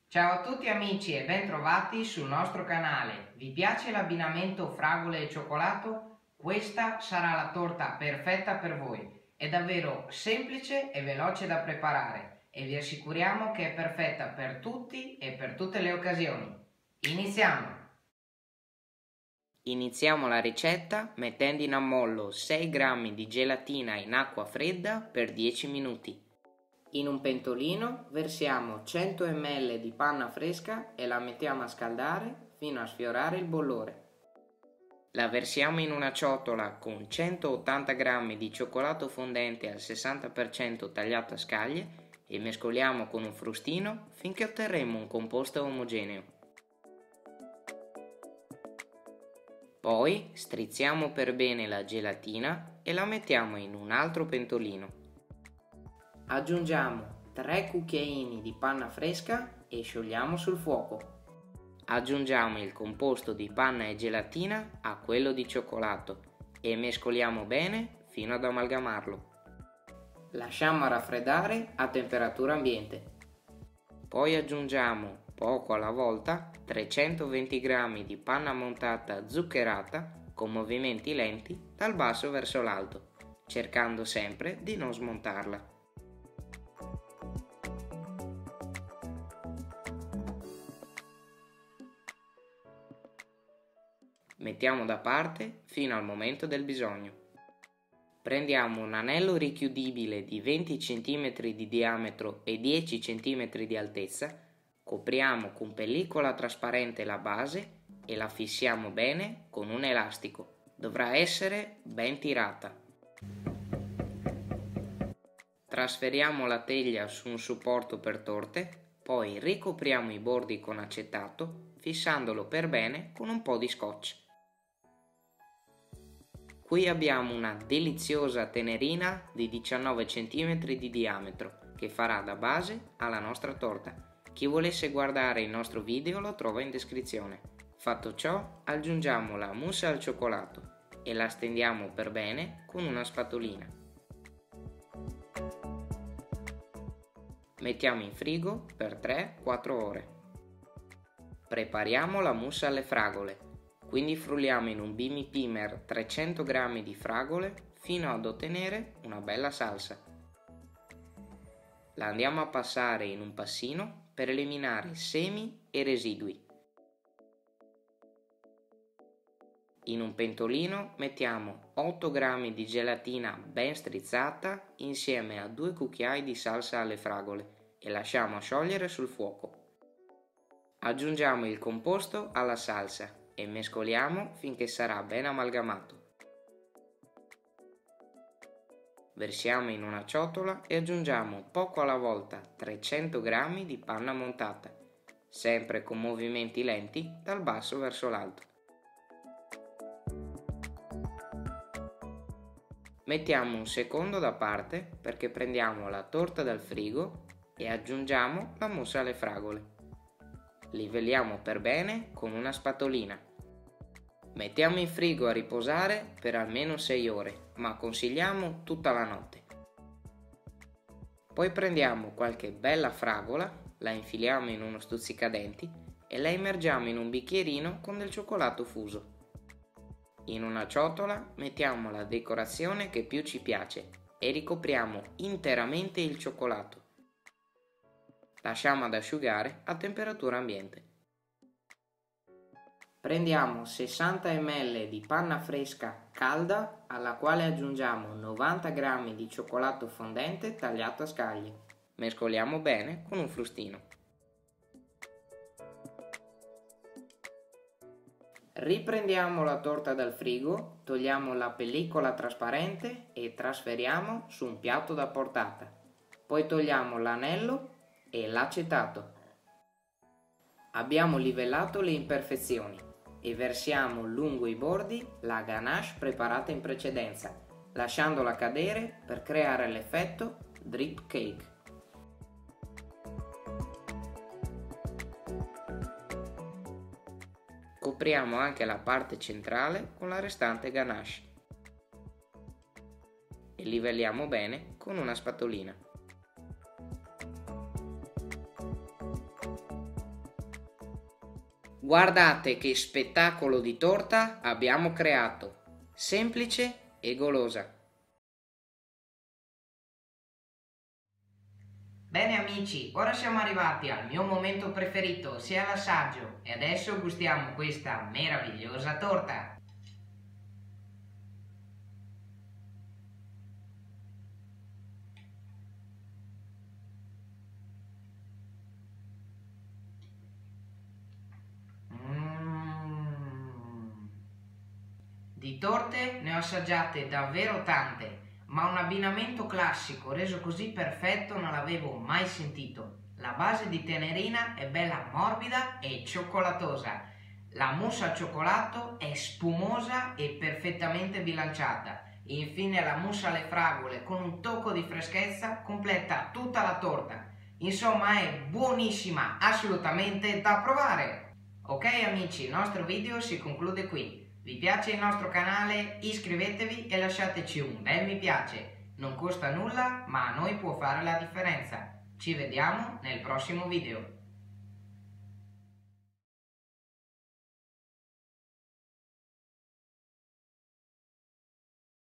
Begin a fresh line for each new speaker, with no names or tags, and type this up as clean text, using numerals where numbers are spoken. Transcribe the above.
Ciao a tutti amici e bentrovati sul nostro canale. Vi piace l'abbinamento fragole e cioccolato? Questa sarà la torta perfetta per voi. È davvero semplice e veloce da preparare e vi assicuriamo che è perfetta per tutti e per tutte le occasioni. Iniziamo! Iniziamo la ricetta mettendo in ammollo 6 g di gelatina in acqua fredda per 10 minuti. In un pentolino versiamo 100 ml di panna fresca e la mettiamo a scaldare fino a sfiorare il bollore. La versiamo in una ciotola con 180 g di cioccolato fondente al 60% tagliato a scaglie e mescoliamo con un frustino finché otterremo un composto omogeneo. Poi strizziamo per bene la gelatina e la mettiamo in un altro pentolino. Aggiungiamo 3 cucchiaini di panna fresca e sciogliamo sul fuoco. Aggiungiamo il composto di panna e gelatina a quello di cioccolato e mescoliamo bene fino ad amalgamarlo. Lasciamo raffreddare a temperatura ambiente. Poi aggiungiamo, poco alla volta, 320 g di panna montata zuccherata con movimenti lenti dal basso verso l'alto, cercando sempre di non smontarla. Mettiamo da parte fino al momento del bisogno. Prendiamo un anello richiudibile di 20 cm di diametro e 10 cm di altezza, copriamo con pellicola trasparente la base e la fissiamo bene con un elastico. Dovrà essere ben tirata. Trasferiamo la teglia su un supporto per torte, poi ricopriamo i bordi con acetato, fissandolo per bene con un po' di scotch. Qui abbiamo una deliziosa tenerina di 19 cm di diametro che farà da base alla nostra torta. Chi volesse guardare il nostro video lo trova in descrizione. Fatto ciò, aggiungiamo la mousse al cioccolato e la stendiamo per bene con una spatolina. Mettiamo in frigo per 3-4 ore. Prepariamo la mousse alle fragole. Quindi frulliamo in un Bimi Pimer 300 g di fragole fino ad ottenere una bella salsa. La andiamo a passare in un passino per eliminare semi e residui. In un pentolino mettiamo 8 g di gelatina ben strizzata insieme a 2 cucchiai di salsa alle fragole e lasciamo sciogliere sul fuoco. Aggiungiamo il composto alla salsa e mescoliamo finché sarà ben amalgamato. Versiamo in una ciotola e aggiungiamo poco alla volta 300 g di panna montata, sempre con movimenti lenti dal basso verso l'alto. Mettiamo un secondo da parte perché prendiamo la torta dal frigo e aggiungiamo la mousse alle fragole. Livelliamo per bene con una spatolina. Mettiamo in frigo a riposare per almeno 6 ore, ma consigliamo tutta la notte. Poi prendiamo qualche bella fragola, la infiliamo in uno stuzzicadenti e la immergiamo in un bicchierino con del cioccolato fuso. In una ciotola mettiamo la decorazione che più ci piace e ricopriamo interamente il cioccolato. Lasciamo ad asciugare a temperatura ambiente. Prendiamo 60 ml di panna fresca calda alla quale aggiungiamo 90 g di cioccolato fondente tagliato a scaglie. Mescoliamo bene con un frustino. Riprendiamo la torta dal frigo, togliamo la pellicola trasparente e trasferiamo su un piatto da portata. Poi togliamo l'anello e l'acetato. Abbiamo livellato le imperfezioni e versiamo lungo i bordi la ganache preparata in precedenza, lasciandola cadere per creare l'effetto drip cake. Copriamo anche la parte centrale con la restante ganache e livelliamo bene con una spatolina. Guardate che spettacolo di torta abbiamo creato, semplice e golosa. Bene amici, ora siamo arrivati al mio momento preferito, ossia l'assaggio, e adesso gustiamo questa meravigliosa torta. Di torte ne ho assaggiate davvero tante, ma un abbinamento classico reso così perfetto non l'avevo mai sentito. La base di Tenerina è bella morbida e cioccolatosa. La mousse al cioccolato è spumosa e perfettamente bilanciata. Infine la mousse alle fragole con un tocco di freschezza completa tutta la torta. Insomma è buonissima, assolutamente da provare! Ok amici, il nostro video si conclude qui. Vi piace il nostro canale? Iscrivetevi e lasciateci un bel mi piace. Non costa nulla, ma a noi può fare la differenza. Ci vediamo nel prossimo video.